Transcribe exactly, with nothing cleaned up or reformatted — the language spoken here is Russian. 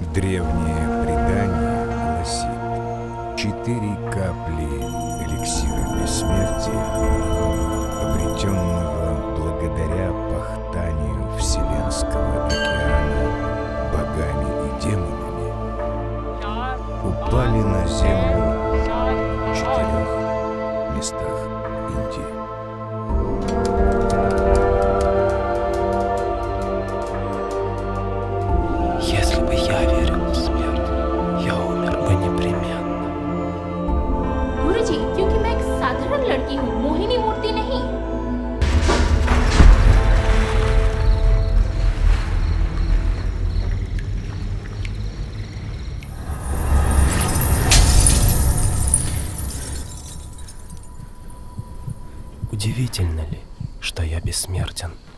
Древнее предание гласит: четыре капли эликсира бессмертия, обретенного благодаря пахтанию Вселенского океана богами и демонами, упали на землю в четырех местах Индии. Если бы я верил в смерть, я умер бы непременно. गुरुजी, क्योंकि मैं एक साधारण लड़की हूँ, मोहिनी मूर्ति नहीं। Удивительно ли, что я бессмертен?